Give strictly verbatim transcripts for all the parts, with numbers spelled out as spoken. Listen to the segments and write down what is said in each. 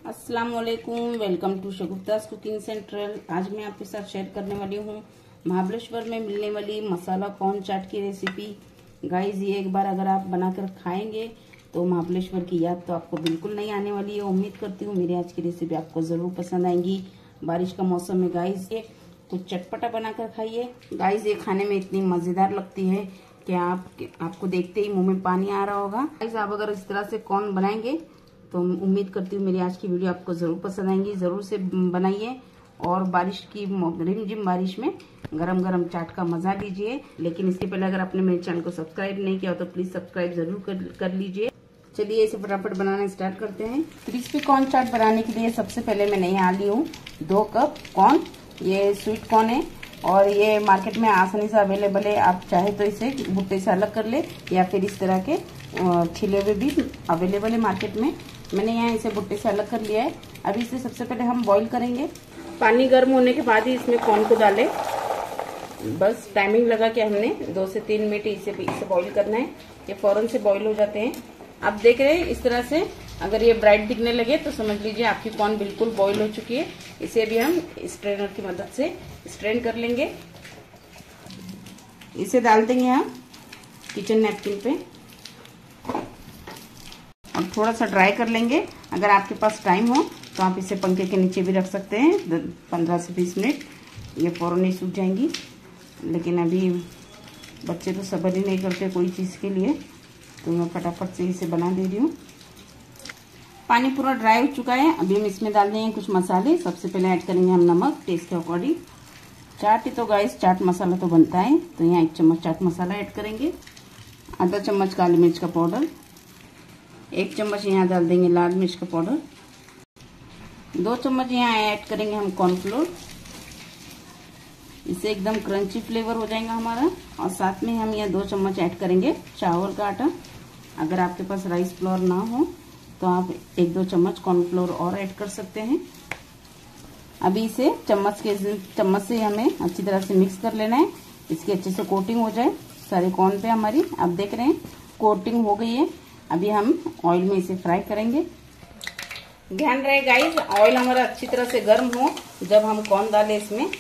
अस्सलाम वालेकुम, welcome to Shagufta's cooking central. आज मैं आपके साथ शेयर करने वाली हूँ महाबलेश्वर में मिलने वाली मसाला कॉर्न चाट की रेसिपी। गाइस, ये एक बार अगर आप बनाकर खाएंगे तो महाबलेश्वर की याद तो आपको बिल्कुल नहीं आने वाली है। उम्मीद करती हूँ मेरी आज की रेसिपी आपको जरूर पसंद आएंगी। बारिश का मौसम में गाइस ये कुछ चटपटा बनाकर खाइए। गाइस, ये खाने में इतनी मजेदार लगती है कि आप आपको देखते ही मुंह में पानी आ रहा होगा। गाइस, आप अगर इस तरह से कॉर्न बनाएंगे तो उम्मीद करती हूँ मेरी आज की वीडियो आपको जरूर पसंद आएंगी। जरूर से बनाइए और बारिश की रिमझिम बारिश में गरम गरम चाट का मजा लीजिए। लेकिन इसके पहले अगर आपने मेरे चैनल को सब्सक्राइब नहीं किया हो तो प्लीज सब्सक्राइब जरूर कर, कर लीजिए। चलिए इसे फटाफट बनाना स्टार्ट करते हैं। क्रिस्पी कॉर्न चाट बनाने के लिए सबसे पहले मैंने यहाँ ली हूँ दो कप कॉर्न। ये स्वीट कॉर्न है और ये मार्केट में आसानी से अवेलेबल है। आप चाहे तो इसे भुट्टे से अलग कर ले या फिर इस तरह के छिले हुए भी अवेलेबल है मार्केट में। मैंने यहाँ इसे भुट्टे से अलग कर लिया है। अभी इसे सबसे पहले हम बॉईल करेंगे। पानी गर्म होने के बाद ही इसमें कॉर्न को डालें। बस टाइमिंग लगा के हमने दो से तीन मिनट इसे इसे बॉईल करना है। ये फौरन से बॉईल हो जाते हैं। आप देख रहे हैं इस तरह से अगर ये ब्राइट दिखने लगे तो समझ लीजिए आपकी कॉर्न बिल्कुल बॉईल हो चुकी है। इसे भी हम स्ट्रेनर की मदद से स्ट्रेन कर लेंगे। इसे डाल देंगे हम किचन नैपकिन पे और थोड़ा सा ड्राई कर लेंगे। अगर आपके पास टाइम हो तो आप इसे पंखे के नीचे भी रख सकते हैं पंद्रह से बीस मिनट। ये फौरन नहीं सूख जाएंगी। लेकिन अभी बच्चे तो सब्र ही नहीं करते कोई चीज़ के लिए, तो मैं फटाफट से इसे बना दे रही हूँ। पानी पूरा ड्राई हो चुका है। अभी हम इसमें डाल देंगे कुछ मसाले। सबसे पहले ऐड करेंगे हम नमक टेस्ट के अकॉर्डिंग। चाट ही तो गाइस चाट मसाला तो बनता है, तो यहाँ एक चम्मच चाट मसाला ऐड करेंगे। आधा चम्मच काली मिर्च का पाउडर, एक चम्मच यहाँ डाल देंगे लाल मिर्च का पाउडर, दो चम्मच यहाँ ऐड करेंगे हम कॉर्नफ्लोर। इससे एकदम क्रंची फ्लेवर हो जाएगा हमारा। और साथ में हम यहाँ दो चम्मच ऐड करेंगे चावल का आटा। अगर आपके पास राइस फ्लोर ना हो तो आप एक दो चम्मच कॉर्नफ्लोर और ऐड कर सकते हैं। अभी इसे चम्मच के चम्मच से हमें अच्छी तरह से मिक्स कर लेना है। इसकी अच्छे से कोटिंग हो जाए सारे कॉर्न पे हमारी। आप देख रहे हैं कोटिंग हो गई है। अभी हम ऑयल में इसे फ्राई करेंगे। ध्यान रहे गाइस ऑयल हमारा अच्छी तरह से गर्म हो जब हम कॉर्न डालें। इसमें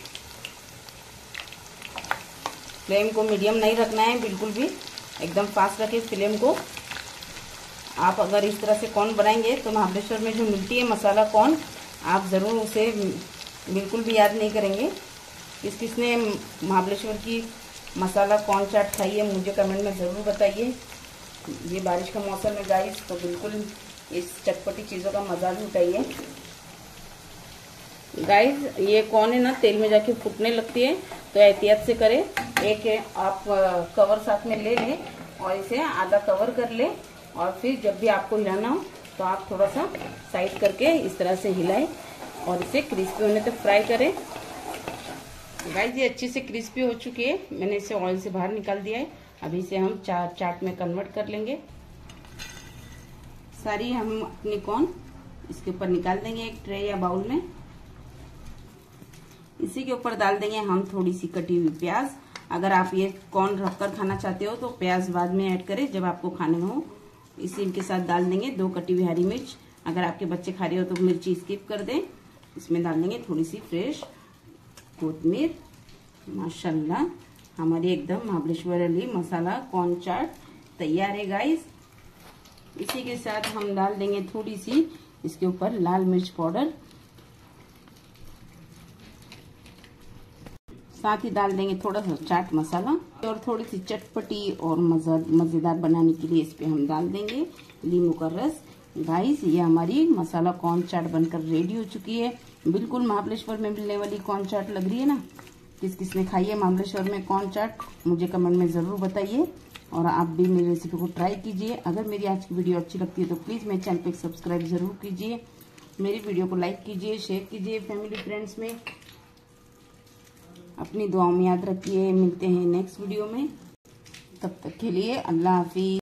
फ्लेम को मीडियम नहीं रखना है बिल्कुल भी, एकदम फास्ट रखें फ्लेम को। आप अगर इस तरह से कॉर्न बनाएंगे तो महाबलेश्वर में जो मिलती है मसाला कॉर्न, आप ज़रूर उसे बिल्कुल भी याद नहीं करेंगे। किस किसने महाबलेश्वर की मसाला कॉर्न चाट खाई है मुझे कमेंट में ज़रूर बताइए। ये बारिश का मौसम है गाइस, तो बिल्कुल इस चटपटी चीज़ों का मज़ा भी उठाइए। गाइस, ये कॉर्न है ना तेल में जाके फूटने लगती है, तो एहतियात से करें। एक आप कवर साथ में ले लें और इसे आधा कवर कर लें और फिर जब भी आपको हिलाना हो तो आप थोड़ा सा साइड करके इस तरह से हिलाएं और इसे क्रिस्पी होने तक फ्राई करें। गाइस, ये अच्छी से क्रिस्पी हो चुकी है। मैंने इसे ऑयल से बाहर निकाल दिया है। अभी इसे हम चाट चाट में कन्वर्ट कर लेंगे। सारी हम अपनी कॉर्न इसके ऊपर निकाल देंगे एक ट्रे या बाउल में। इसी के ऊपर डाल देंगे हम थोड़ी सी कटी हुई प्याज। अगर आप ये कॉर्न रखकर खाना चाहते हो तो प्याज बाद में ऐड करें जब आपको खाने में हो। इसी के साथ डाल देंगे दो कटी हुई हरी मिर्च। अगर आपके बच्चे खा रहे हो तो मिर्ची स्किप कर दें। इसमें डाल देंगे थोड़ी सी फ्रेश कोतमीर। माशाल्लाह, हमारी एकदम महाबलेश्वर वाली मसाला कॉर्न चाट तैयार है गाइस। इसी के साथ हम डाल देंगे थोड़ी सी इसके ऊपर लाल मिर्च पाउडर, साथ ही डाल देंगे थोड़ा सा चाट मसाला और थोड़ी सी चटपटी और मजेदार बनाने के लिए इस पे हम डाल देंगे नींबू का रस। गाइस, ये हमारी मसाला कॉर्न चाट बनकर रेडी हो चुकी है। बिल्कुल महाबलेश्वर में मिलने वाली कॉर्न चाट लग रही है ना। किस किस ने खाई है महाबलेश्वर में कॉर्न चाट मुझे कमेंट में जरूर बताइए और आप भी मेरी रेसिपी को ट्राई कीजिए। अगर मेरी आज की वीडियो अच्छी लगती है तो प्लीज मेरे चैनल पे सब्सक्राइब जरूर कीजिए। मेरी वीडियो को लाइक कीजिए, शेयर कीजिए फैमिली फ्रेंड्स में। अपनी दुआओं में याद रखिए। मिलते हैं नेक्स्ट वीडियो में, तब तक के लिए अल्लाह हाफिज।